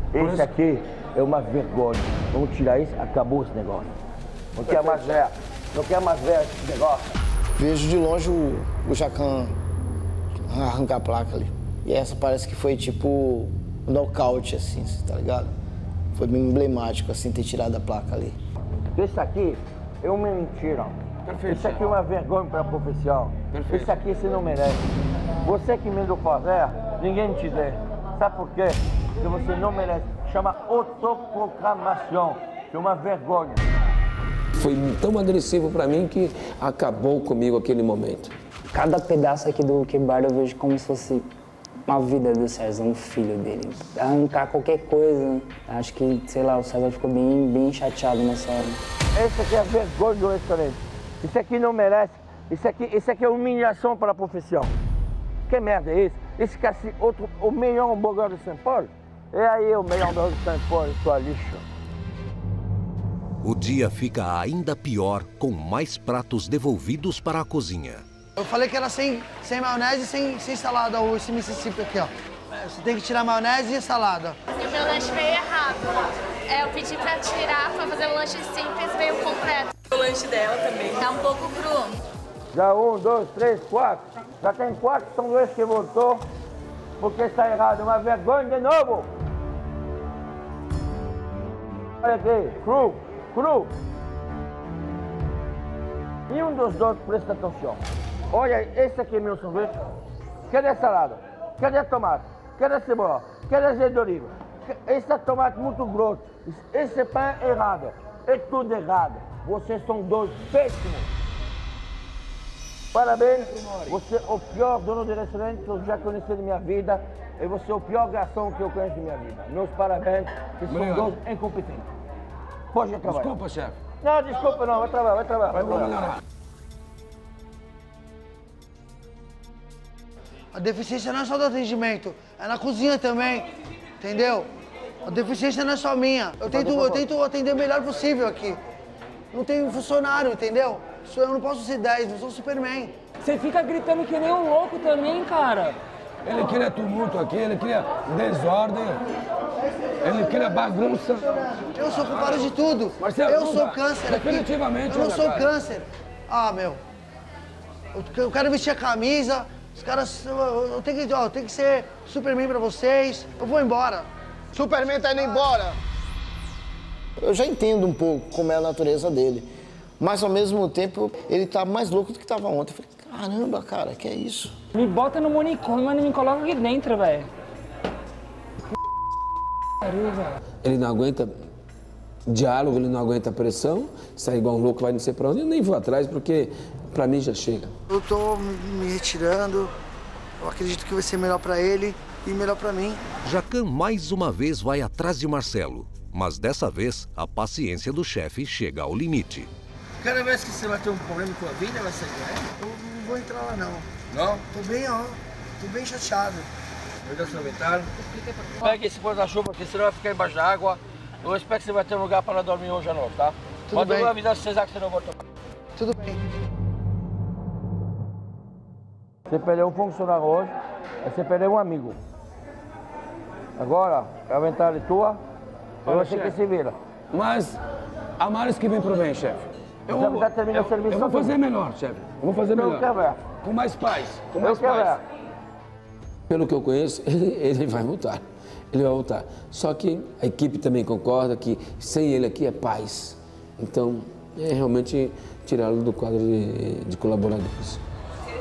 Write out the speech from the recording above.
Esse aqui é uma vergonha. Vamos tirar isso, acabou esse negócio. Não quer mais ver. Não quer mais ver esse negócio. Vejo de longe o Jacan arrancar a placa ali. E essa parece que foi tipo um nocaute, assim, tá ligado? Foi bem emblemático, assim, ter tirado a placa ali. Isso aqui é uma mentira. Perfeito. Isso aqui é uma vergonha para a profissão. Perfeito. Isso aqui você não merece. Você que mandou fazer, ninguém te dê. Sabe por quê? Porque você não merece. Chama autoproclamação. É uma vergonha. Foi tão agressivo para mim que acabou comigo aquele momento. Cada pedaço aqui do quebrado eu vejo como se fosse uma vida do César, um filho dele. Arrancar qualquer coisa, acho que, sei lá, o César ficou bem chateado nessa hora. Esse aqui é a vergonha do restaurante. Isso aqui não merece. Isso aqui é humilhação para a profissão. Que merda é isso? Esse aqui é o melhor hambúrguer de São Paulo? É aí o melhor hambúrguer de São Paulo, sua lixa. O dia fica ainda pior com mais pratos devolvidos para a cozinha. Eu falei que era sem maionese e sem salada, esse Mississippi aqui, ó. Você tem que tirar maionese e salada. E o meu lanche veio errado. Eu pedi pra tirar, pra fazer um lanche simples, veio completo. O lanche dela também. Tá um pouco cru. Já 1, 2, 3, 4. Já tem 4, são 2 que voltou. Porque está errado. Uma vergonha de novo. Olha aqui, cru. E um dos dois, presta atenção. Olha, esse aqui é meu sorvete. Cadê a salada? Cadê a tomate? Cadê a cebola? Cadê a azeite de oliva? Esse é tomate muito grosso. Esse pão é errado. É tudo errado. Vocês são dois péssimos. Parabéns. Você é o pior dono de restaurante que eu já conheci na minha vida. E você é o pior garçom que eu conheço na minha vida. Meus parabéns. Vocês são dois incompetentes. Pode ir trabalhar. Desculpa, chefe. Não, desculpa não. Vai trabalhar. Vai melhorar. A deficiência não é só do atendimento, é na cozinha também, entendeu? A deficiência não é só minha. Eu tento atender o melhor possível aqui. Não tenho funcionário, entendeu? Eu não posso ser 10, eu sou Superman. Você fica gritando que nem um louco também, cara. Ele cria tumulto aqui, ele cria desordem, ele cria bagunça. Eu sou culpado de tudo. Marcelo, eu sou câncer aqui. Definitivamente, eu não sou cara. câncer. Ah, meu. Eu quero vestir a camisa. Os caras, eu tenho que ser Superman pra vocês. Eu vou embora. Superman tá indo embora. Eu já entendo um pouco como é a natureza dele. Mas, ao mesmo tempo, ele tá mais louco do que tava ontem. Eu falei, caramba, cara, que é isso? Me bota no manicômio, mas não me coloca aqui dentro, velho. Ele não aguenta diálogo, ele não aguenta pressão, sai igual um louco, vai não sei pra onde. Eu nem vou atrás, porque pra mim já chega. Eu tô me retirando. Eu acredito que vai ser melhor pra ele e melhor pra mim. Jacan mais uma vez vai atrás de Marcelo, mas dessa vez a paciência do chefe chega ao limite. Cada vez que você vai ter um problema com a vida, vai ser eu não vou entrar lá, não. Não? Tô bem chateado. Vou aproveitar. Pegue esse guarda-chuva, porque senão vai ficar embaixo da água. Eu espero que você vai ter um lugar para dormir hoje à noite, tá? Tudo bem. Mas eu vou avisar vocês que você não volta. Tudo bem. Você perdeu um funcionário hoje, você perdeu um amigo. Agora, a vantagem tua, você que se vira. Mas há males que vem pro bem, chefe. Eu vou fazer melhor, chefe. Eu vou fazer melhor. Eu quero ver. Com mais paz. Com Eu mais quero paz. ver. Pelo que eu conheço, ele vai voltar. Ele vai voltar. Só que a equipe também concorda que sem ele aqui é paz. Então, é realmente tirá-lo do quadro de colaboradores.